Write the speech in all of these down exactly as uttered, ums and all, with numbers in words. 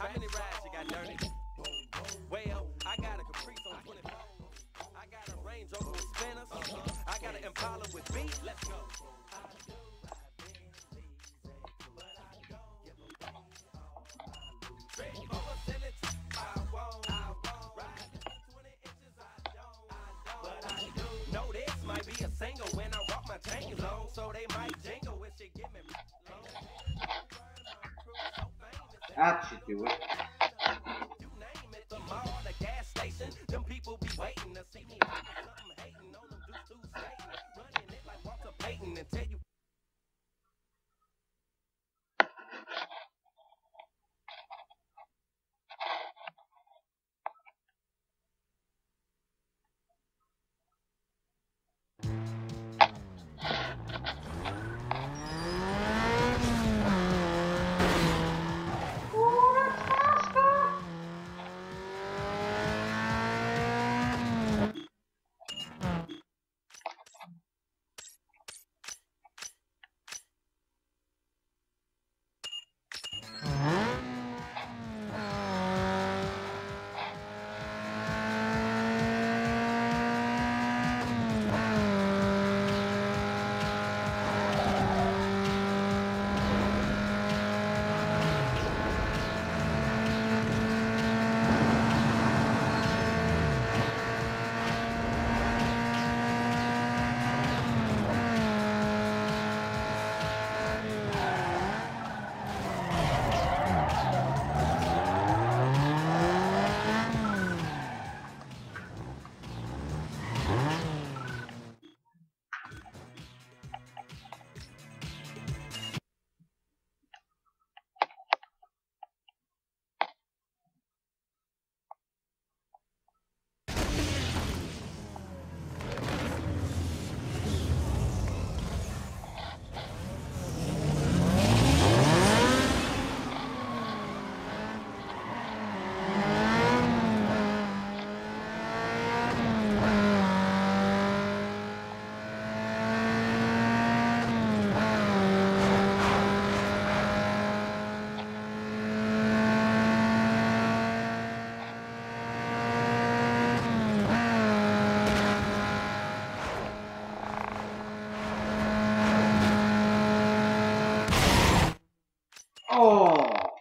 How many rides you got dirty? Well, I got a Caprice on twenty-four. I got a Range Rover with spinners. I got an Impala with beat. Let's go. No, this might be a single when I rock my chains on, so they might jingle when she give me. That should do it. You name it, the mall, the gas station, them people be waiting to see me. Something hating on them dudes too Satan, running it like Walter Payton and tell you. Oh!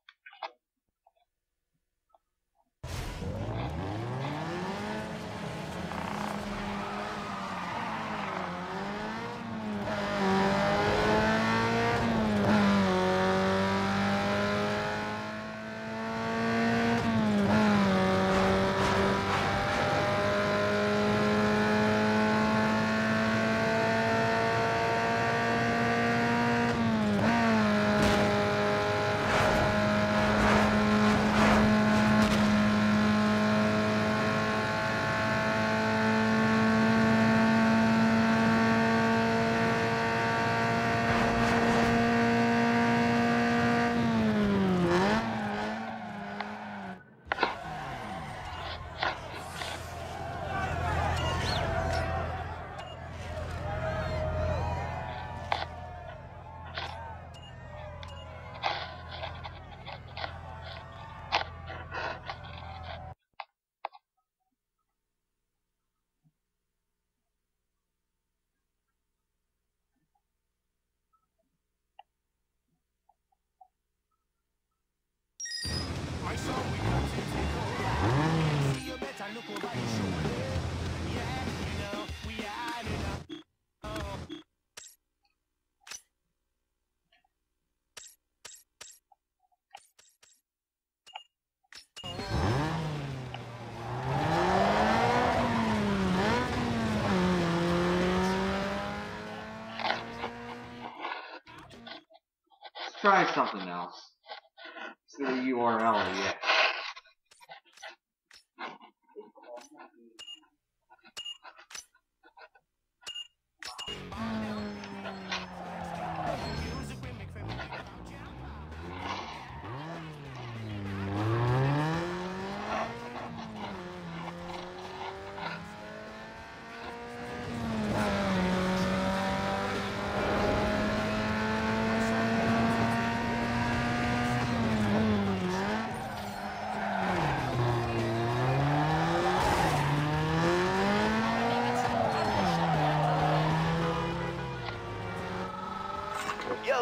My song we got to take over. See you better look over your shoulder. Yeah, you know, we had enough. Oh. Let's try something else. See the U R L yet.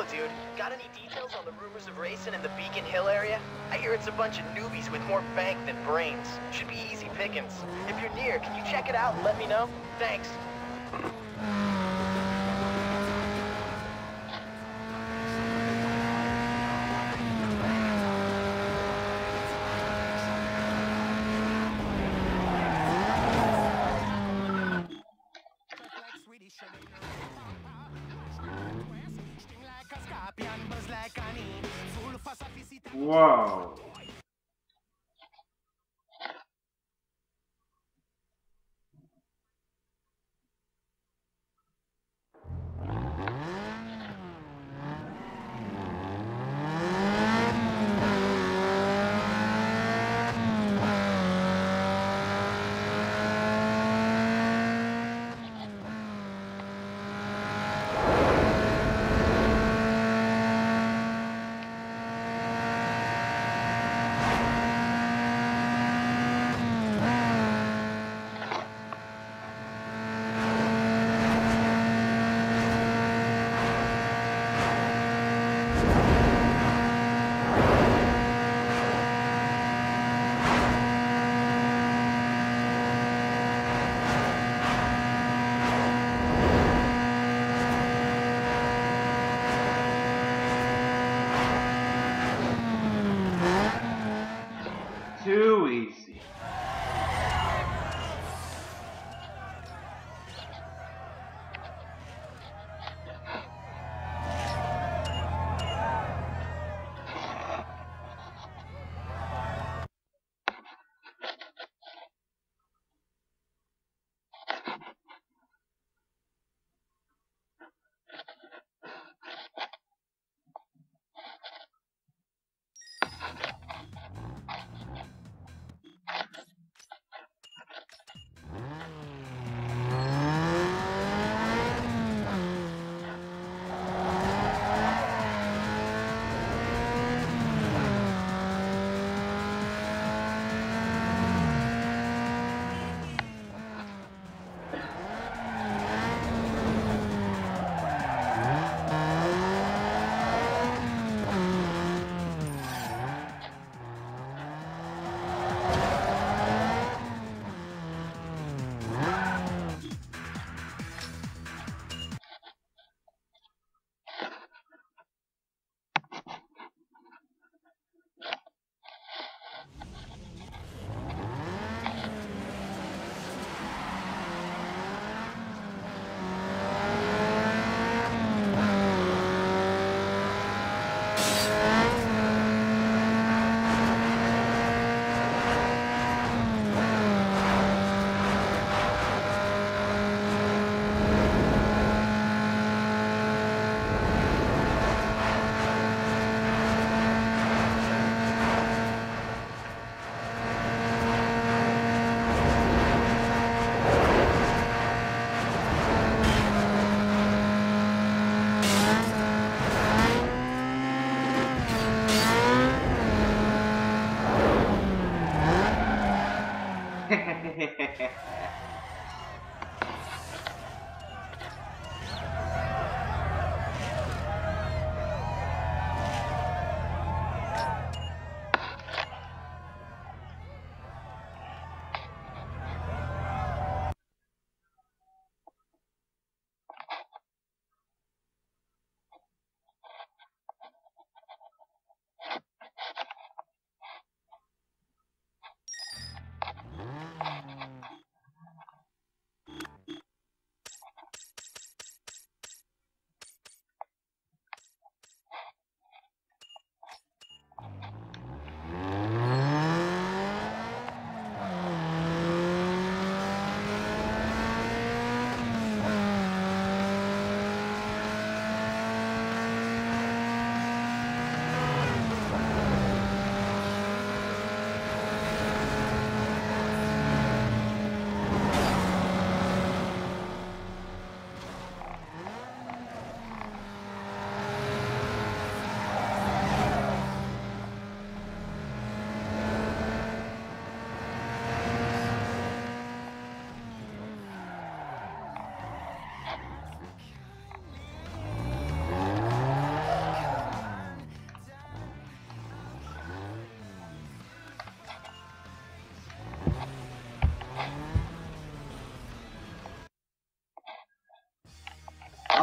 Yo, dude, got any details on the rumors of racing in the Beacon Hill area? I hear it's a bunch of newbies with more bank than brains. Should be easy pickings. If you're near, can you check it out and let me know? Thanks. Whoa. Too easy.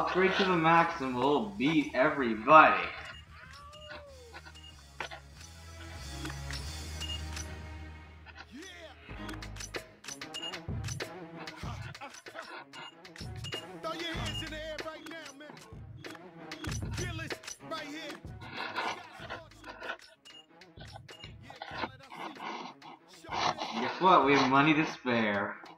upgrade to the max and we'll beat everybody. Throw your hands in the air right now, man. Feel it right here. Guess what? We have money to spare.